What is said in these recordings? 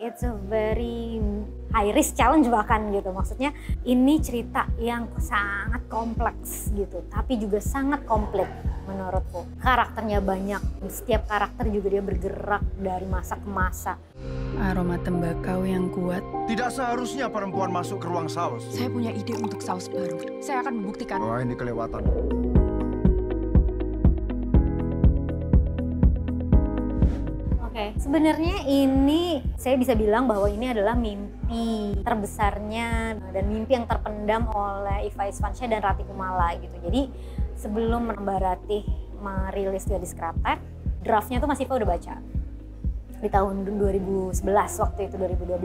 it's a very high risk challenge bahkan gitu. Maksudnya ini cerita yang sangat kompleks gitu, tapi juga sangat komplit menurutku. Karakternya banyak, setiap karakter juga dia bergerak dari masa ke masa. Aroma tembakau yang kuat. Tidak seharusnya perempuan masuk ke ruang saus. Saya punya ide untuk saus baru. Saya akan membuktikan. Wah, ini kelewatan. Sebenarnya ini saya bisa bilang bahwa ini adalah mimpi terbesarnya dan mimpi yang terpendam oleh Iva Isfansyah dan Ratih Kumala gitu. Jadi sebelum Mbak Ratih merilis Gadis Kretek, draftnya tuh Mas Iva udah baca di tahun 2011, waktu itu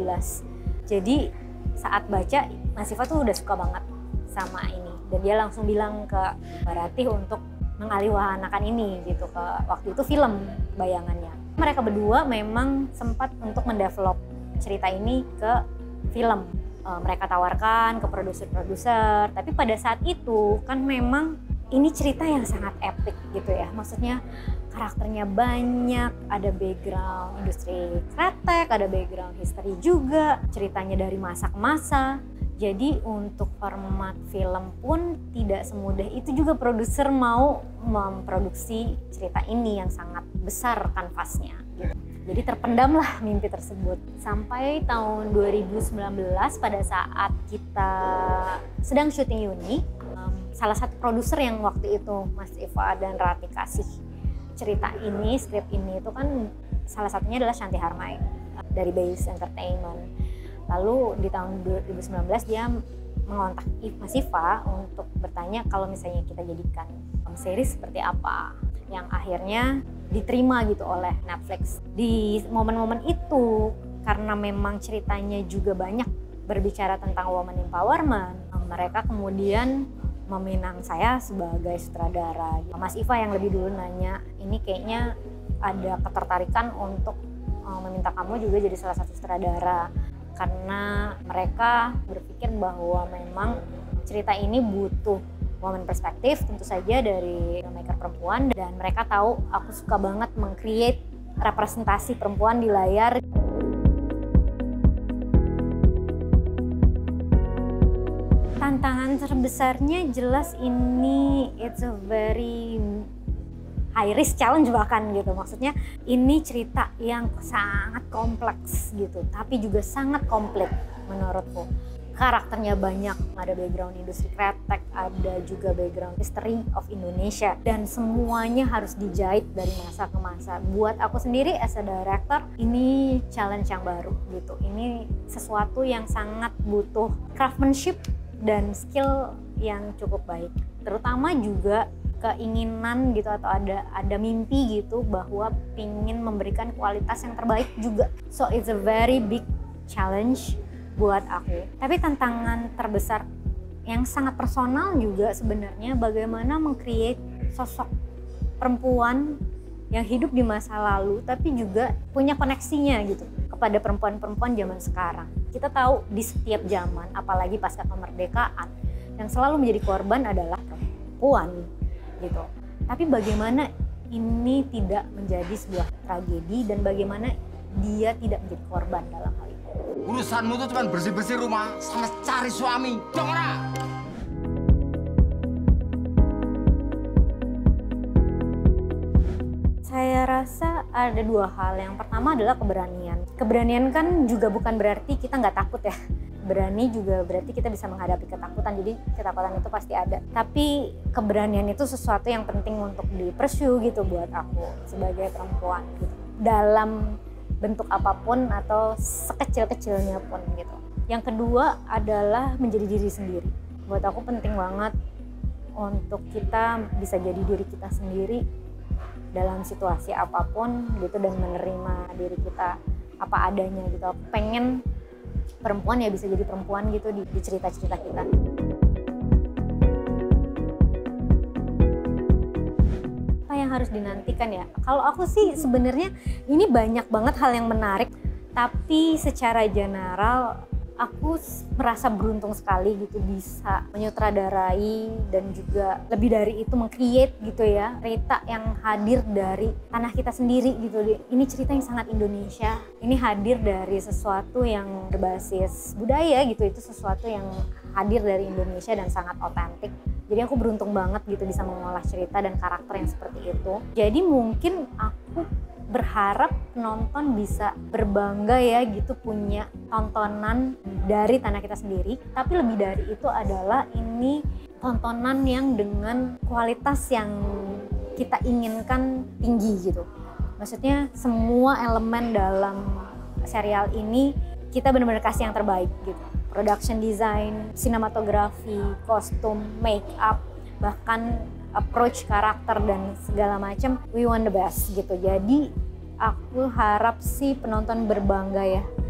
2012. Jadi saat baca Mas Iva tuh udah suka banget sama ini dan dia langsung bilang ke Mbak Ratih untuk mengaliwahanakan ini gitu, ke waktu itu film bayangannya. Mereka berdua memang sempat untuk mendevelop cerita ini ke film. Mereka tawarkan ke produser-produser, tapi pada saat itu kan memang ini cerita yang sangat epic gitu ya. Maksudnya karakternya banyak, ada background industri kretek, ada background history juga, ceritanya dari masa ke masa. Jadi untuk format film pun tidak semudah itu juga produser mau memproduksi cerita ini yang sangat besar kanvasnya. Gitu. Jadi terpendamlah mimpi tersebut. Sampai tahun 2019 pada saat kita sedang syuting Yuni, salah satu produser yang waktu itu Mas Iva dan Ratih kasih cerita ini, skrip ini itu kan salah satunya adalah Shanti Harmaid dari Base Entertainment. Lalu di tahun 2019 dia mengontak Mas Iva untuk bertanya kalau misalnya kita jadikan series seperti apa, yang akhirnya diterima gitu oleh Netflix. Di momen-momen itu karena memang ceritanya juga banyak berbicara tentang woman empowerment, mereka kemudian meminang saya sebagai sutradara. Mas Iva yang lebih dulu nanya, ini kayaknya ada ketertarikan untuk meminta kamu juga jadi salah satu sutradara. Karena mereka berpikir bahwa memang cerita ini butuh woman perspektif tentu saja dari filmmaker perempuan, dan mereka tahu aku suka banget meng-create representasi perempuan di layar. Tantangan terbesarnya jelas ini it's a very high risk challenge bahkan gitu. Maksudnya ini cerita yang sangat kompleks gitu, tapi juga sangat komplit menurutku. Karakternya banyak, ada background industri kretek, ada juga background history of Indonesia, dan semuanya harus dijahit dari masa ke masa. Buat aku sendiri as a director, ini challenge yang baru gitu. Ini sesuatu yang sangat butuh craftsmanship dan skill yang cukup baik. Terutama juga keinginan gitu, atau ada mimpi gitu bahwa pingin memberikan kualitas yang terbaik juga. So it's a very big challenge buat aku. Tapi tantangan terbesar yang sangat personal juga sebenarnya bagaimana meng-create sosok perempuan yang hidup di masa lalu tapi juga punya koneksinya gitu kepada perempuan-perempuan zaman sekarang. Kita tahu di setiap zaman, apalagi pasca kemerdekaan, yang selalu menjadi korban adalah perempuan gitu. Tapi bagaimana ini tidak menjadi sebuah tragedi dan bagaimana dia tidak menjadi korban dalam hal itu. Urusanmu tuh cuma bersih-bersih rumah sama cari suami, dong ora? Saya rasa ada dua hal. Yang pertama adalah keberanian. Keberanian kan juga bukan berarti kita nggak takut ya. Berani juga berarti kita bisa menghadapi ketakutan, jadi ketakutan itu pasti ada. Tapi keberanian itu sesuatu yang penting untuk di-pursue gitu buat aku sebagai perempuan gitu. Dalam bentuk apapun atau sekecil-kecilnya pun gitu. Yang kedua adalah menjadi diri sendiri. Buat aku penting banget untuk kita bisa jadi diri kita sendiri dalam situasi apapun gitu, dan menerima diri kita apa adanya gitu. Aku pengen perempuan ya bisa jadi perempuan gitu di cerita-cerita kita. Apa yang harus dinantikan ya? Kalau aku sih sebenarnya ini banyak banget hal yang menarik, tapi secara general aku merasa beruntung sekali gitu bisa menyutradarai dan juga lebih dari itu meng-create gitu ya cerita yang hadir dari tanah kita sendiri gitu. Ini cerita yang sangat Indonesia, ini hadir dari sesuatu yang berbasis budaya gitu, itu sesuatu yang hadir dari Indonesia dan sangat otentik. Jadi aku beruntung banget gitu bisa mengolah cerita dan karakter yang seperti itu. Jadi mungkin aku berharap penonton bisa berbangga ya gitu punya tontonan dari tanah kita sendiri, tapi lebih dari itu adalah ini tontonan yang dengan kualitas yang kita inginkan tinggi gitu. Maksudnya semua elemen dalam serial ini kita benar-benar kasih yang terbaik gitu. Production design, sinematografi, kostum, make up, bahkan approach karakter dan segala macam, we want the best gitu. Jadi aku harap sih penonton berbangga ya